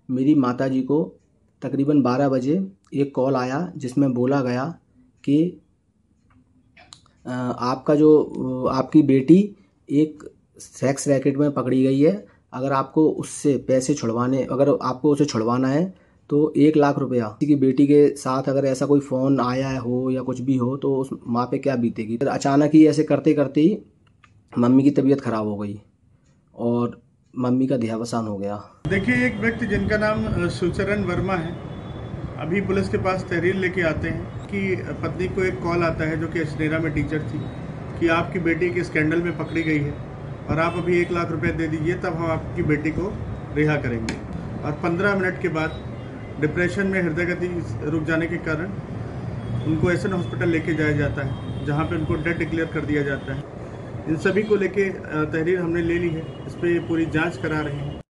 मेरी माताजी को तकरीबन 12 बजे एक कॉल आया जिसमें बोला गया कि आपकी बेटी एक सेक्स रैकेट में पकड़ी गई है। अगर आपको उसे छुड़वाना है तो 1 लाख रुपया। किसी की बेटी के साथ अगर ऐसा कोई फ़ोन आया हो या कुछ भी हो तो उस माँ पे क्या बीतेगी। फिर अचानक ही ऐसे करते करते ही मम्मी की तबीयत ख़राब हो गई और मम्मी का देहावसान हो गया। देखिए, एक व्यक्ति जिनका नाम सुचरण वर्मा है, अभी पुलिस के पास तहरीर लेके आते हैं कि पत्नी को एक कॉल आता है जो कि अशनेरा में टीचर थी कि आपकी बेटी के स्कैंडल में पकड़ी गई है और आप अभी 1 लाख रुपए दे दीजिए, तब हम आपकी बेटी को रिहा करेंगे। और 15 मिनट के बाद डिप्रेशन में हृदय गति रुक जाने के कारण उनको एसएन हॉस्पिटल लेके जाया जाता है, जहाँ पे उनको डेड डिक्लेयर कर दिया जाता है। इन सभी को लेके तहरीर हमने ले ली है, इस पर पूरी जाँच करा रहे हैं।